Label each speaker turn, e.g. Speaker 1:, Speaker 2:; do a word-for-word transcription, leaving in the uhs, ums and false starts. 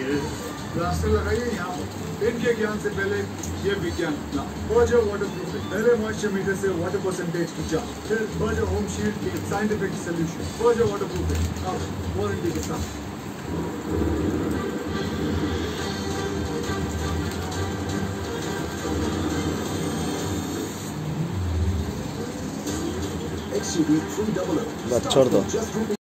Speaker 1: Plaster लगाइए यहाँ पर। इनके ज्ञान से पहले ये विज्ञान अपना। बर्जर वाटर प्रूफिंग, पहले मॉइस्चर मीटर से वाटर परसेंटेज की जांच, फिर बर्जर होम शील्ड की scientific solution. Berger waterproofing अब वारंटी के साथ।
Speaker 2: X U V three hundred
Speaker 3: बस छोड़ दो।